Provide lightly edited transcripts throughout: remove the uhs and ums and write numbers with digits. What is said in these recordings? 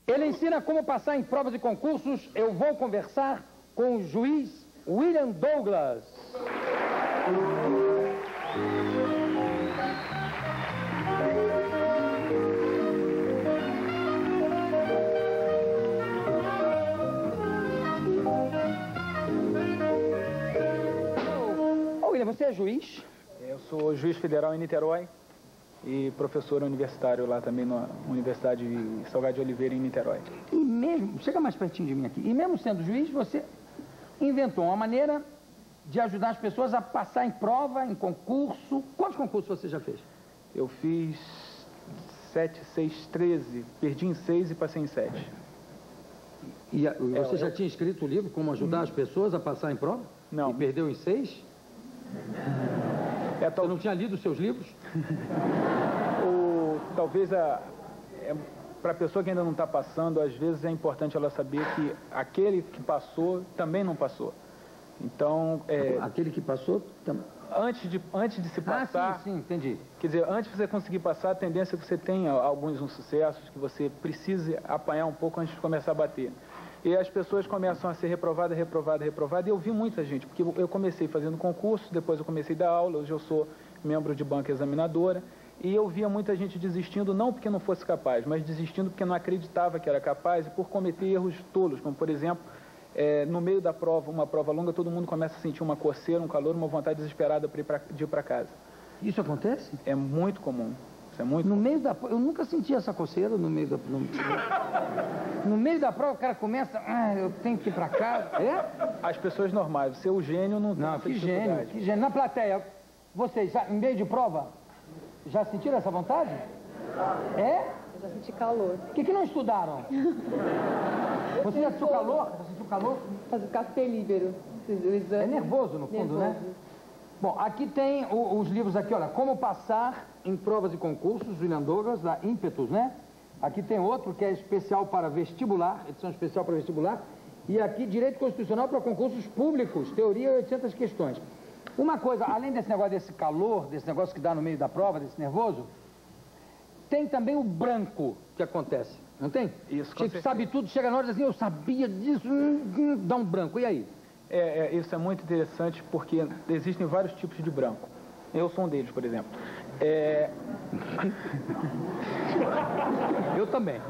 Ele ensina como passar em provas e concursos. Eu vou conversar com o juiz William Douglas. Ô, William, você é juiz? Eu sou juiz federal em Niterói e professor universitário lá também na Universidade Salgado de Oliveira, em Niterói. E mesmo, chega mais pertinho de mim aqui, e mesmo sendo juiz, você inventou uma maneira de ajudar as pessoas a passar em prova, em concurso. Quantos concursos você já fez? Eu fiz 7, 6, 13, perdi em 6 e passei em 7. E você já tinha escrito o livro Como Ajudar as Pessoas a Passar em Prova? Não. E perdeu em 6? Você não tinha lido os seus livros? Talvez para a pessoa que ainda não está passando, às vezes é importante ela saber que aquele que passou também não passou. Então, aquele que passou também. Antes de se passar... sim, entendi. Quer dizer, antes de você conseguir passar, a tendência é que você tenha alguns insucessos, que você precise apanhar um pouco antes de começar a bater. E as pessoas começam a ser reprovadas, e eu vi muita gente, porque eu comecei fazendo concurso, depois eu comecei a dar aula, hoje eu sou membro de banca examinadora, e eu via muita gente desistindo, não porque não fosse capaz, mas desistindo porque não acreditava que era capaz e por cometer erros tolos, como por exemplo, no meio da prova, uma prova longa, todo mundo começa a sentir uma coceira, um calor, uma vontade desesperada de ir para casa. Isso acontece? É muito comum. Isso é muito no comum. Meio da eu nunca senti essa coceira no meio da no meio da prova o cara começa, eu tenho que ir para casa. As pessoas normais, você é o gênio, não tem Não, que gênio. Na plateia, vocês, em meio de prova, já sentiram essa vontade? Eu já senti calor. Por que não estudaram? Você já sentiu calor? Já sentiu calor? Fazer café líbero. É nervoso, no fundo, né? Bom, aqui tem os livros aqui, olha, Como Passar em Provas e Concursos, William Douglas, da Ímpetus, né? Aqui tem outro que é especial para vestibular, edição especial para vestibular. E aqui, Direito Constitucional para Concursos Públicos, Teoria e 800 questões. Uma coisa, além desse negócio desse calor, desse negócio que dá no meio da prova, desse nervoso, tem também o branco que acontece, não tem? Isso, Tipo, sabe tudo, chega na hora e diz assim, eu sabia disso, dá um branco, e aí? Isso é muito interessante porque existem vários tipos de branco. Eu sou um deles, por exemplo. Eu também.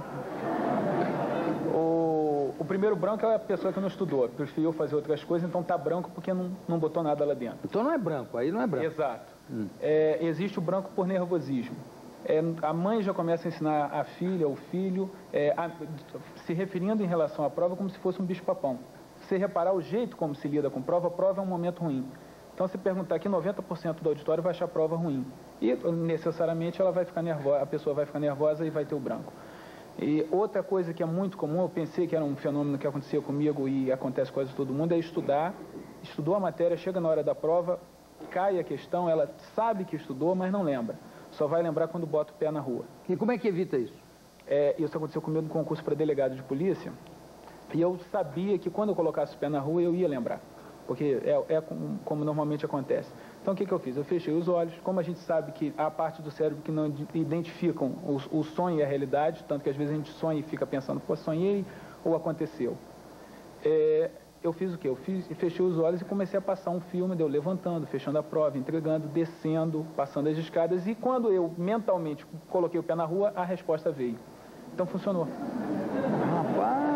O primeiro branco é a pessoa que não estudou, preferiu fazer outras coisas, então tá branco porque não botou nada lá dentro. Então não é branco, aí não é branco. Exato. Existe o branco por nervosismo. A mãe já começa a ensinar a filha, o filho, se referindo em relação à prova como se fosse um bicho-papão. Se reparar o jeito como se lida com prova, a prova é um momento ruim. Então, se perguntar aqui, 90% do auditório vai achar a prova ruim. E, necessariamente, ela vai ficar nervosa, a pessoa vai ficar nervosa e vai ter o branco. E outra coisa que é muito comum, eu pensei que era um fenômeno que acontecia comigo e acontece com quase todo mundo, é estudar. Estudou a matéria, chega na hora da prova, cai a questão, ela sabe que estudou, mas não lembra. Só vai lembrar quando bota o pé na rua. E como é que evita isso? Isso aconteceu comigo no concurso para delegado de polícia. E eu sabia que quando eu colocasse o pé na rua, eu ia lembrar. Porque como normalmente acontece. Então, o que eu fiz? Eu fechei os olhos. Como a gente sabe que há parte do cérebro que não identificam o sonho e a realidade, tanto que às vezes a gente sonha e fica pensando, pô, sonhei ou aconteceu. Eu fiz o quê? Eu fechei os olhos e comecei a passar um filme, eu levantando, fechando a prova, entregando, descendo, passando as escadas. E quando eu mentalmente coloquei o pé na rua, a resposta veio. Então, funcionou. Rapaz!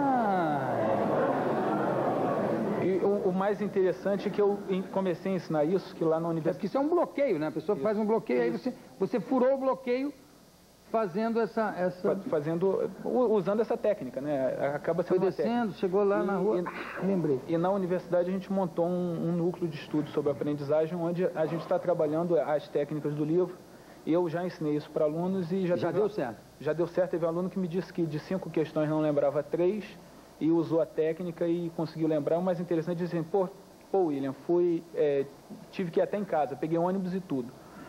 E o mais interessante é que eu comecei a ensinar isso, que lá na universidade... Porque isso é um bloqueio, né? A pessoa faz um bloqueio, aí você furou o bloqueio fazendo usando essa técnica, né? Acaba sendo Foi descendo, chegou lá na rua, lembrei. E na universidade a gente montou um núcleo de estudo sobre aprendizagem, onde a gente está trabalhando as técnicas do livro. Eu já ensinei isso para alunos e já deu certo. Já deu certo. Teve um aluno que me disse que de 5 questões não lembrava 3 e usou a técnica e conseguiu lembrar. O mais interessante é dizer, pô William, tive que ir até em casa, peguei ônibus e tudo.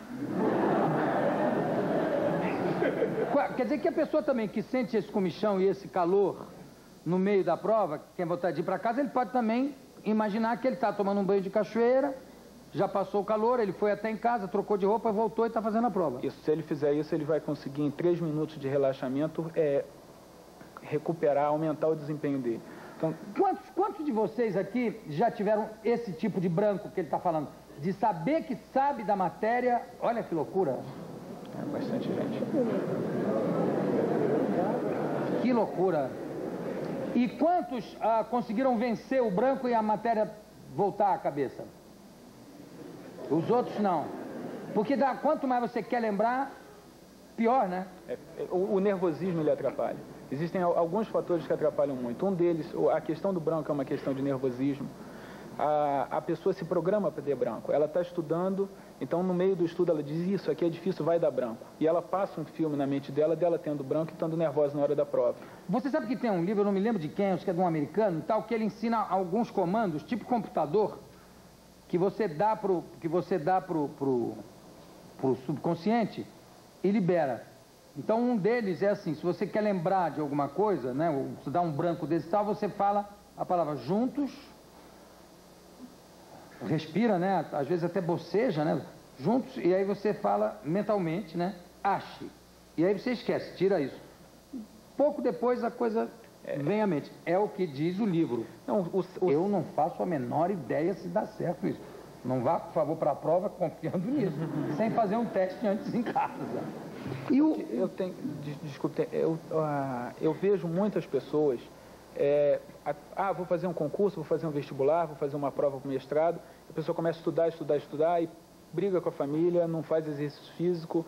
Quer dizer que a pessoa também que sente esse comichão e esse calor no meio da prova, que tem vontade de ir para casa, ele pode também imaginar que ele está tomando um banho de cachoeira, já passou o calor, ele foi até em casa, trocou de roupa, voltou e está fazendo a prova. Isso, se ele fizer isso, ele vai conseguir em 3 minutos de relaxamento recuperar, aumentar o desempenho dele. Então, quantos de vocês aqui já tiveram esse tipo de branco que ele está falando? De saber que sabe da matéria, olha que loucura. É bastante gente. Que loucura. E quantos conseguiram vencer o branco e a matéria voltar à cabeça? Os outros não. Porque quanto mais você quer lembrar, pior, né? O nervosismo ele atrapalha. Existem alguns fatores que atrapalham muito. Um deles, a questão do branco é uma questão de nervosismo. A pessoa se programa para ter branco. Ela está estudando, então no meio do estudo ela diz, isso aqui é difícil, vai dar branco. E ela passa um filme na mente dela tendo branco e estando nervosa na hora da prova. Você sabe que tem um livro, eu não me lembro de quem, acho que é de um americano, tal, que ele ensina alguns comandos, tipo computador, que você dá pro subconsciente e libera. Então um deles é assim, se você quer lembrar de alguma coisa, né, ou você dá um branco desse tal, você fala a palavra juntos, respira, né, às vezes até boceja, né, juntos, e aí você fala mentalmente, né, ache. E aí você esquece, tira isso. Pouco depois a coisa vem à mente. É o que diz o livro. Não, eu não faço a menor ideia se dá certo isso. Não vá, por favor, para a prova confiando nisso, sem fazer um teste antes em casa. E eu vejo muitas pessoas, vou fazer um concurso, vou fazer um vestibular, vou fazer uma prova para o mestrado, a pessoa começa a estudar e briga com a família, não faz exercício físico,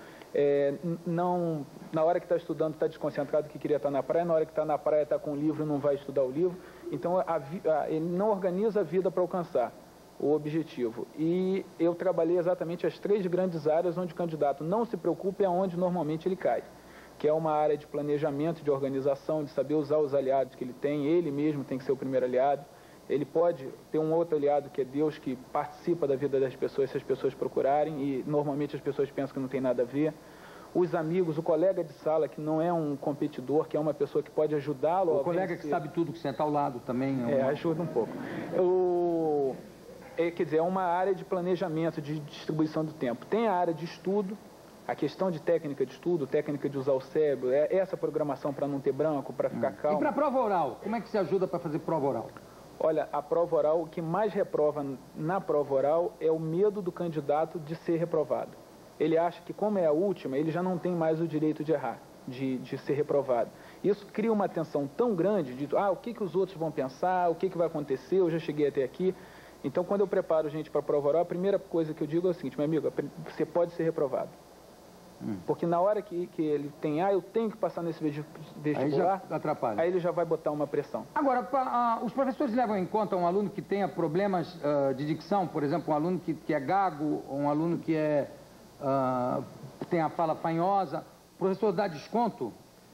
na hora que está estudando está desconcentrado que queria estar na praia, na hora que está na praia está com o livro não vai estudar o livro, então ele não organiza a vida para alcançar o objetivo. E eu trabalhei exatamente as 3 grandes áreas onde o candidato não se preocupa e aonde normalmente ele cai, que é uma área de planejamento, de organização, de saber usar os aliados que ele tem, ele mesmo tem que ser o primeiro aliado, ele pode ter um outro aliado que é Deus, que participa da vida das pessoas se as pessoas procurarem, e normalmente as pessoas pensam que não tem nada a ver. Os amigos, o colega de sala, que não é um competidor, que é uma pessoa que pode ajudá-lo. O colega que sabe tudo, que senta ao lado também. Ajuda um pouco. Quer dizer, é uma área de planejamento, de distribuição do tempo. Tem a área de estudo, a questão de técnica de estudo, técnica de usar o cérebro, essa programação para não ter branco, para ficar calmo. E para a prova oral? Como é que se ajuda para fazer prova oral? Olha, a prova oral, o que mais reprova na prova oral é o medo do candidato de ser reprovado. Ele acha que, como é a última, ele já não tem mais o direito de errar, de ser reprovado. Isso cria uma tensão tão grande de, o que os outros vão pensar, o que vai acontecer, eu já cheguei até aqui. Então, quando eu preparo gente para a prova oral, a primeira coisa que eu digo é o seguinte, meu amigo, você pode ser reprovado. Porque na hora que ele tem, eu tenho que passar nesse vestibular, aí já atrapalha. Aí ele já vai botar uma pressão. Agora, os professores levam em conta um aluno que tenha problemas de dicção, por exemplo, um aluno que é gago, um aluno que tem a fala fanhosa, o professor dá desconto?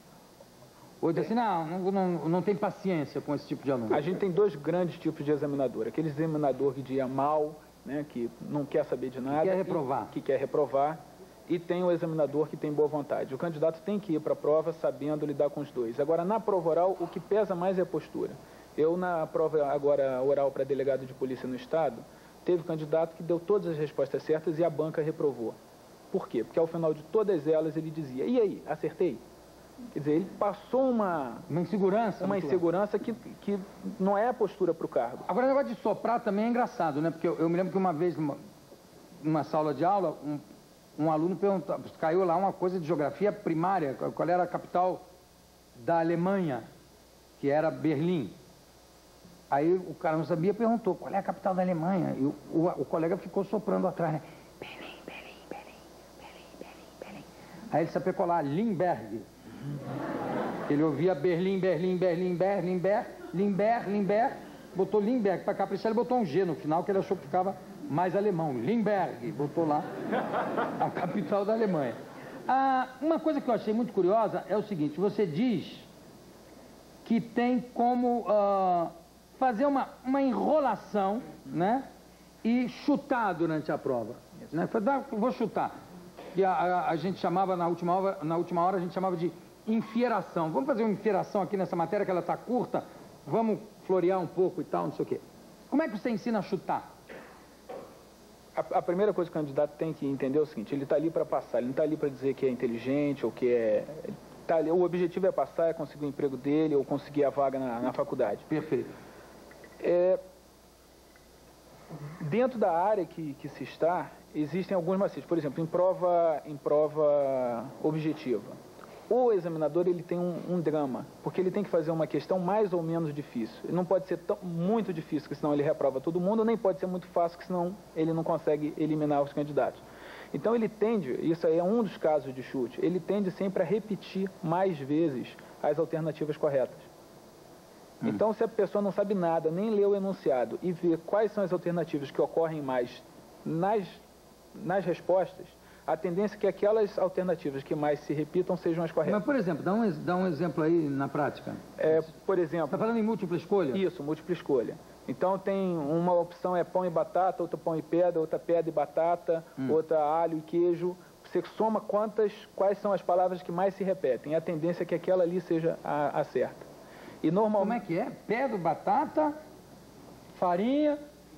Ou diz assim, não tem paciência com esse tipo de aluno? A gente tem 2 grandes tipos de examinador. Aquele examinador que dia mal, né, que não quer saber de nada. Que quer reprovar. E tem o examinador que tem boa vontade. O candidato tem que ir para a prova sabendo lidar com os 2. Agora, na prova oral, o que pesa mais é a postura. Eu, na prova agora oral para delegado de polícia no Estado, teve candidato que deu todas as respostas certas e a banca reprovou. Por quê? Porque ao final de todas elas ele dizia, e aí, acertei? Quer dizer, ele passou uma insegurança. Uma insegurança que não é a postura para o cargo. Agora, o negócio de soprar também é engraçado, né? Porque eu me lembro que uma vez, numa sala de aula, um aluno perguntou, caiu lá uma coisa de geografia primária, qual era a capital da Alemanha, que era Berlim. Aí o cara não sabia, perguntou, qual é a capital da Alemanha? E o colega ficou soprando atrás, né? Berlim, Berlim, Berlim, Berlim, Berlim, Berlim. Aí ele sapecou lá, Limberg. Ele ouvia Berlim, Berlim, Berlim, Berlim, Limberg, Limberg, botou Limberg para caprichar, ele botou um G no final, que ele achou que ficava mais alemão. Limberg, botou lá a capital da Alemanha. Uma coisa que eu achei muito curiosa é o seguinte, você diz que tem como fazer uma enrolação, né, e chutar durante a prova. Né? Vou chutar. E a gente chamava, na última hora, a gente chamava de infieração. Vamos fazer uma infieração aqui nessa matéria, que ela está curta, vamos florear um pouco e tal, não sei o quê. Como é que você ensina a chutar? A primeira coisa que o candidato tem que entender é o seguinte, ele está ali para passar, ele não está ali para dizer que é inteligente ou que é... tá ali, o objetivo é passar, é conseguir o emprego dele ou conseguir a vaga na faculdade. Perfeito. Dentro da área que se está, existem alguns macetes. Por exemplo, em prova objetiva. O examinador ele tem um drama, porque ele tem que fazer uma questão mais ou menos difícil. Ele não pode ser muito difícil, porque senão ele reprova todo mundo, nem pode ser muito fácil, porque senão ele não consegue eliminar os candidatos. Então ele tende, isso aí é um dos casos de chute, ele tende sempre a repetir mais vezes as alternativas corretas. Então, se a pessoa não sabe nada, nem lê o enunciado e vê quais são as alternativas que ocorrem mais nas respostas, a tendência é que aquelas alternativas que mais se repitam sejam as corretas. Mas, por exemplo, dá um exemplo aí na prática. Por exemplo... Você está falando em múltipla escolha? Isso, múltipla escolha. Então, tem uma opção é pão e batata, outra pão e pedra, outra pedra e batata, outra alho e queijo. Você soma quais são as palavras que mais se repetem. A tendência é que aquela ali seja a certa. E normalmente... Como é que é? Pedra, batata, farinha,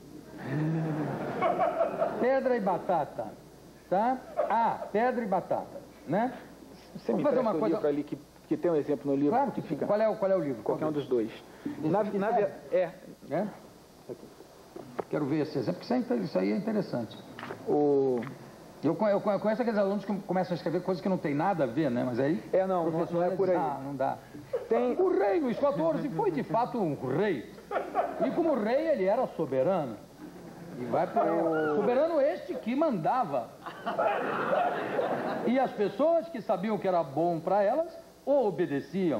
pedra e batata, tá? Pedra e batata, né? Você me empresta um livro ali que tem um exemplo no livro? Claro que fica. Qual é o livro? Qualquer um dos dois. Quero ver esse exemplo, porque isso aí é interessante. Eu conheço aqueles alunos que começam a escrever coisas que não tem nada a ver, né? Mas aí... não é por aí. Não dá. O rei Luís XIV foi de fato um rei. E como rei ele era soberano. E vai por aí. Soberano este que mandava. E as pessoas que sabiam que era bom para elas, o obedeciam.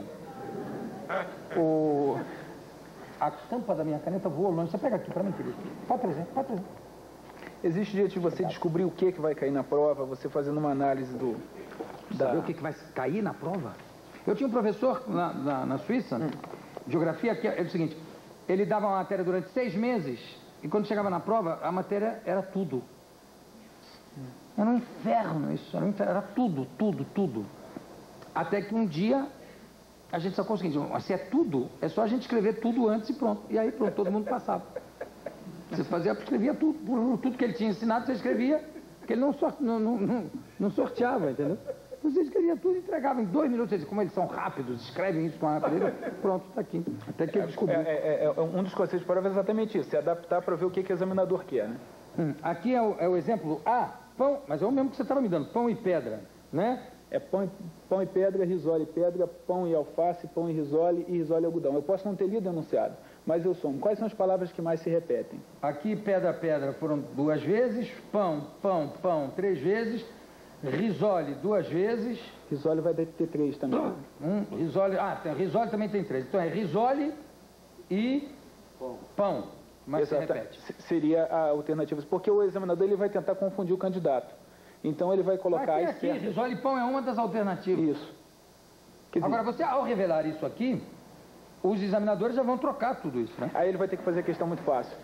A tampa da minha caneta voou longe. Você pega aqui para mim, querido. Pode trazer. Existe jeito de você descobrir o que vai cair na prova, você fazendo uma análise Saber o que vai cair na prova? Eu tinha um professor na Suíça, geografia, que era o seguinte, ele dava uma matéria durante 6 meses, e quando chegava na prova, a matéria era tudo. Era um inferno isso, era tudo. Até que um dia, a gente sacou o seguinte, se é tudo, é só a gente escrever tudo antes e pronto. E aí pronto, todo mundo passava. Você escrevia tudo que ele tinha ensinado, você escrevia, porque ele não sorteava, entendeu? Você escrevia tudo e entregava em 2 minutos. Como eles são rápidos, escrevem isso com a rapidez, pronto, está aqui. Até que ele descobriu. Um dos conceitos de prova é exatamente isso, se adaptar para ver o que o examinador quer, né? Aqui é o exemplo pão, mas é o mesmo que você estava me dando, pão e pedra, né? É pão e pedra, risole e pedra, pão e alface, pão e risole e algodão. Eu posso não ter lido o enunciado, mas eu somo. Quais são as palavras que mais se repetem? Aqui, pedra foram 2 vezes, pão, 3 vezes, risole 2 vezes. Risole vai ter 3 também. Risole também tem 3. Então é risole e pão. Mas se repete. Seria a alternativa, porque o examinador ele vai tentar confundir o candidato. Então ele vai colocar aqui, risole e pão é uma das alternativas. Isso. Agora, você, ao revelar isso aqui, os examinadores já vão trocar tudo isso, né? Aí ele vai ter que fazer a questão muito fácil.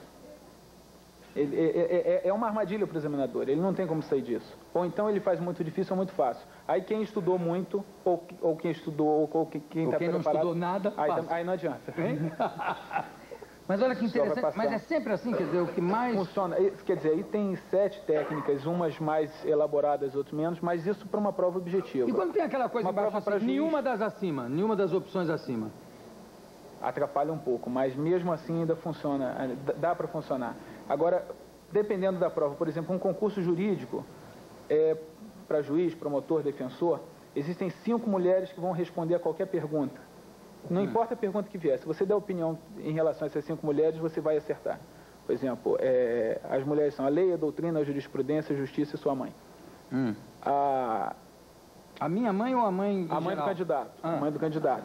É uma armadilha para o examinador, ele não tem como sair disso. Ou então ele faz muito difícil ou muito fácil. Aí quem estudou muito, ou quem estudou, ou quem está preparado... não estudou nada, aí não adianta. Mas olha que interessante, mas é sempre assim, quer dizer, o que mais... Funciona, quer dizer, aí tem 7 técnicas, umas mais elaboradas, outras menos, mas isso para uma prova objetiva. E quando tem aquela coisa embaixo assim, nenhuma das opções acima? Atrapalha um pouco, mas mesmo assim ainda funciona, dá para funcionar. Agora, dependendo da prova, por exemplo, um concurso jurídico, para juiz, promotor, defensor, existem 5 mulheres que vão responder a qualquer pergunta. Não importa a pergunta que vier, se você der opinião em relação a essas 5 mulheres, você vai acertar. Por exemplo, as mulheres são a lei, a doutrina, a jurisprudência, a justiça e sua mãe. A minha mãe ou a mãe A mãe do candidato. A mãe do candidato.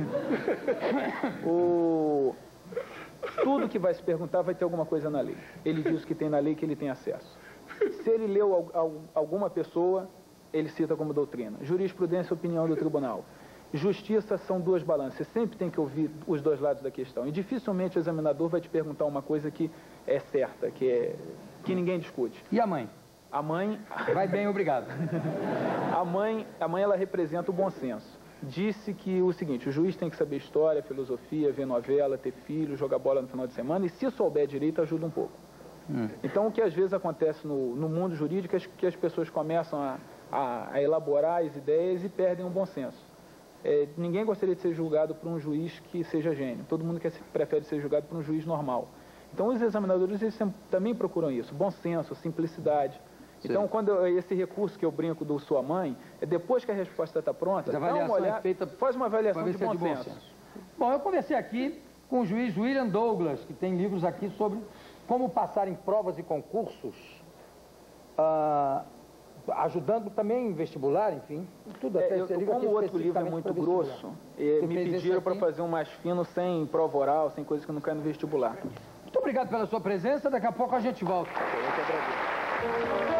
Tudo que vai se perguntar vai ter alguma coisa na lei. Ele diz o que tem na lei que ele tem acesso. Se ele leu alguma pessoa, ele cita como doutrina. Jurisprudência, opinião do tribunal. Justiça são 2 balanças. Você sempre tem que ouvir os 2 lados da questão. E dificilmente o examinador vai te perguntar uma coisa que é certa, que ninguém discute. E a mãe? A mãe... Vai bem, obrigado. A mãe, ela representa o bom senso. Disse que o seguinte, o juiz tem que saber história, filosofia, ver novela, ter filho, jogar bola no final de semana e se souber direito ajuda um pouco. Então o que às vezes acontece no mundo jurídico é que as pessoas começam a elaborar as ideias e perdem o bom senso. Ninguém gostaria de ser julgado por um juiz que seja gênio. Todo mundo prefere ser julgado por um juiz normal. Então, os examinadores eles também procuram isso, bom senso, simplicidade. Sim. Então, esse recurso que eu brinco do sua mãe, depois que a resposta está pronta, dá uma olhada, faz uma avaliação de bom senso. Bom, eu conversei aqui com o juiz William Douglas, que tem livros aqui sobre como passar em provas e concursos, ajudando também em vestibular, enfim, tudo. Como o outro livro é muito grosso, me pediram para fazer um mais fino, sem prova oral, sem coisa que não cai no vestibular. Muito obrigado pela sua presença, daqui a pouco a gente volta. Eu que agradeço.